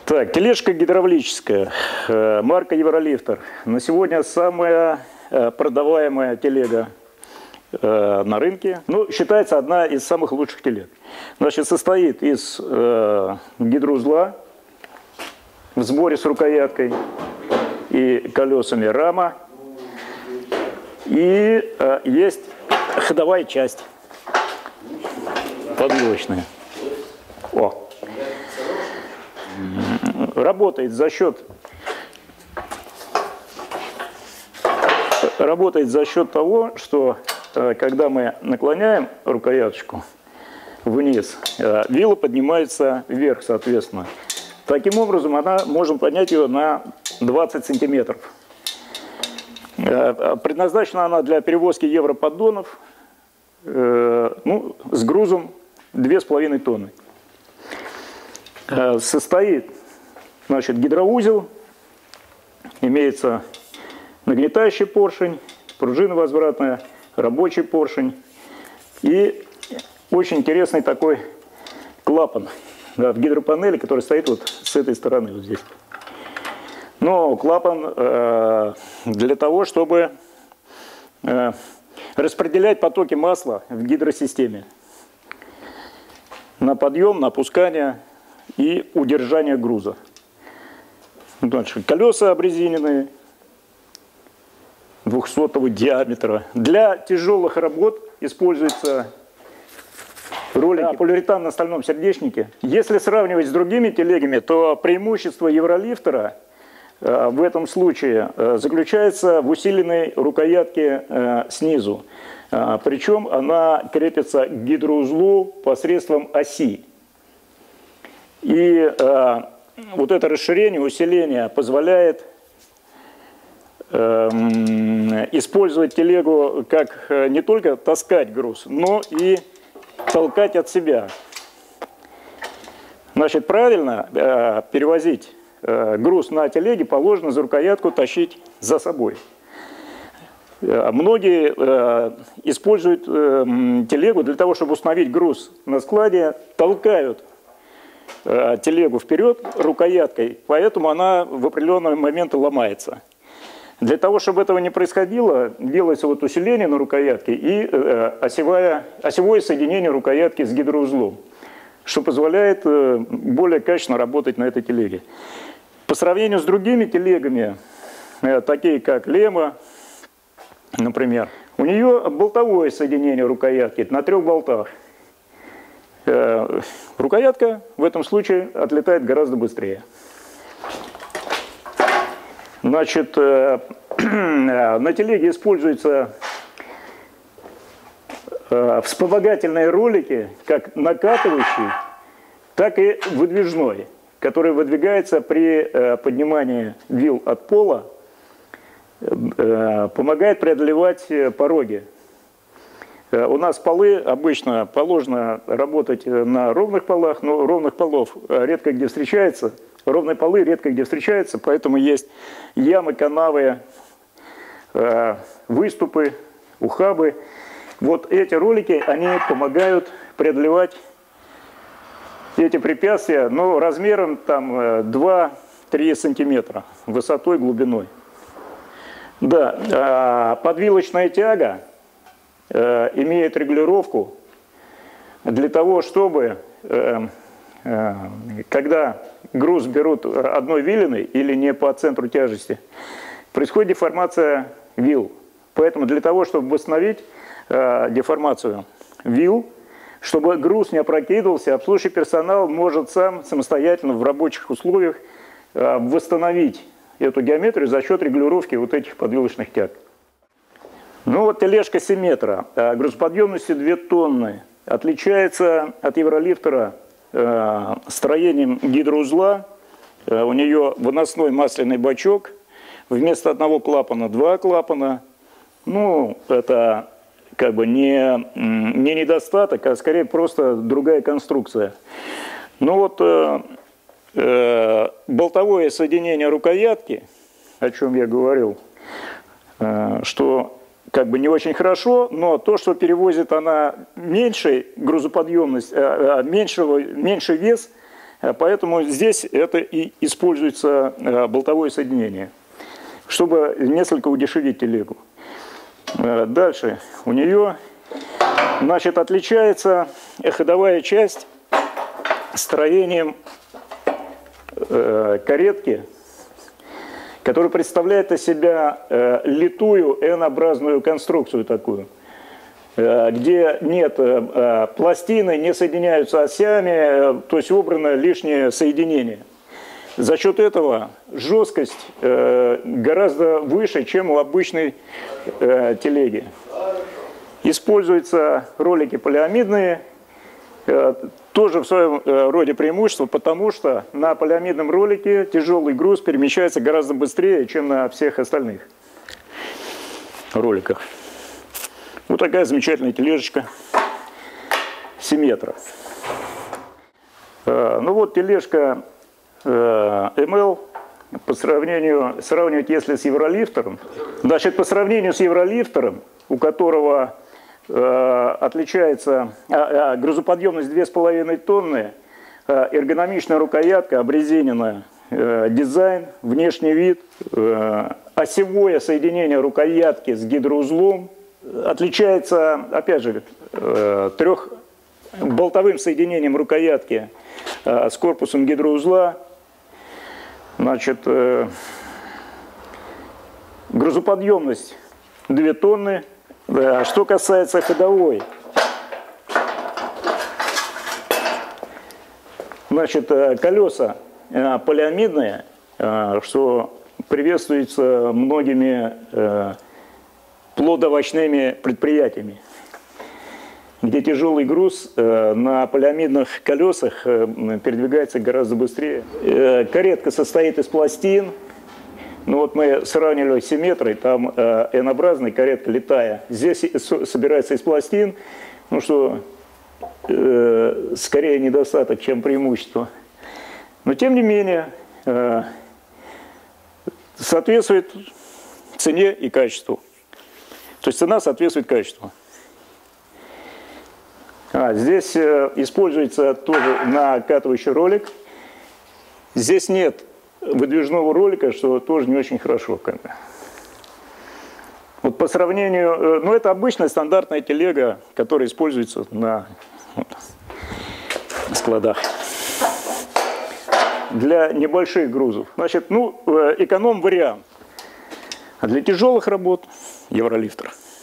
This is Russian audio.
Так, тележка гидравлическая, марка Евролифтер. На сегодня самая продаваемая телега на рынке. Ну, считается одна из самых лучших телег. Значит, состоит из гидроузла в сборе с рукояткой и колесами рама. И есть ходовая часть подвилочная. Работает за счет того, что когда мы наклоняем рукояточку вниз, вилла поднимается вверх, соответственно. Таким образом, можем поднять ее на 20 сантиметров. Предназначена она для перевозки европоддонов, с грузом 2,5 тонны. Состоит, значит, гидроузел, имеется нагнетающий поршень, пружина возвратная, рабочий поршень и очень интересный такой клапан в гидропанели, который стоит вот с этой стороны, вот здесь. Но клапан для того, чтобы распределять потоки масла в гидросистеме на подъем, на опускание и удержание груза. Дальше. Колеса обрезиненные 200-го диаметра. Для тяжелых работ используются ролики полиуретан на стальном сердечнике. Если сравнивать с другими телегами, то преимущество Евролифтера в этом случае заключается в усиленной рукоятке снизу. Причем она крепится к гидроузлу посредством оси. И вот это расширение, усиление позволяет использовать телегу как не только таскать груз, но и толкать от себя. Значит, правильно перевозить груз на телеге положено за рукоятку тащить за собой. Многие используют телегу для того, чтобы установить груз на складе, толкают телегу вперед рукояткой, поэтому она в определенный момент ломается. Для того, чтобы этого не происходило, делается вот усиление на рукоятке и осевое соединение рукоятки с гидроузлом, что позволяет более качественно работать на этой телеге. По сравнению с другими телегами, такие как Лема, например, у нее болтовое соединение рукоятки на 3 болтах. Рукоятка в этом случае отлетает гораздо быстрее. Значит, на телеге используются вспомогательные ролики, как накатывающий, так и выдвижной, который выдвигается при поднимании вил от пола, помогает преодолевать пороги. У нас полы обычно положено работать на ровных полах, но ровных полов редко где встречается. Ровные полы редко где встречаются, поэтому есть ямы, канавы, выступы, ухабы. Вот эти ролики, они помогают преодолевать эти препятствия, но размером там 2-3 сантиметра высотой, глубиной. Да, подвилочная тяга имеет регулировку для того, чтобы, когда груз берут одной вилиной или не по центру тяжести, происходит деформация вил. Поэтому для того, чтобы восстановить деформацию вил, чтобы груз не опрокидывался, обслуживающий персонал может самостоятельно в рабочих условиях восстановить эту геометрию за счет регулировки вот этих подвилочных тяг. Ну вот тележка Симметра, грузоподъемностью 2 тонны, отличается от Евролифтера строением гидроузла. У нее выносной масляный бачок, вместо одного клапана 2 клапана. Ну, это как бы не недостаток, а скорее просто другая конструкция. Ну вот болтовое соединение рукоятки, о чем я говорил, что как бы не очень хорошо, но то, что перевозит она меньшей грузоподъемность, меньший вес, Поэтому здесь это и используется болтовое соединение, чтобы несколько удешевить телегу. Дальше у нее, значит, отличается ходовая часть строением каретки, которая представляет из себя литую N-образную конструкцию такую, где нет пластины, не соединяются осями, то есть убрано лишнее соединение. За счет этого жесткость гораздо выше, чем у обычной телеги. Используются ролики полиамидные, тоже в своем роде преимущество, потому что на полиамидном ролике тяжелый груз перемещается гораздо быстрее, чем на всех остальных роликах. Вот такая замечательная тележечка Симметра. Ну вот тележка ML, сравнивать если с Евролифтером, значит, по сравнению с Евролифтером, у которого отличается грузоподъемность 2,5 тонны, эргономичная рукоятка, обрезиненная, дизайн, внешний вид, осевое соединение рукоятки с гидроузлом, отличается, опять же, трехболтовым соединением рукоятки с корпусом гидроузла. Значит, грузоподъемность 2 тонны. Что касается ходовой, значит, колеса полиамидные, что приветствуется многими плодоовощными предприятиями, где тяжелый груз на полиамидных колесах передвигается гораздо быстрее. Каретка состоит из пластин. Ну вот мы сравнивали с Симметрой, там N-образная каретка летая. Здесь собирается из пластин, ну что скорее недостаток, чем преимущество. Но тем не менее соответствует цене и качеству. То есть цена соответствует качеству. Здесь используется тоже накатывающий ролик. Здесь нет выдвижного ролика, что тоже не очень хорошо. Вот по сравнению, ну это обычная стандартная телега, которая используется на складах для небольших грузов. Значит, ну эконом-вариант. А для тяжелых работ Евролифтер.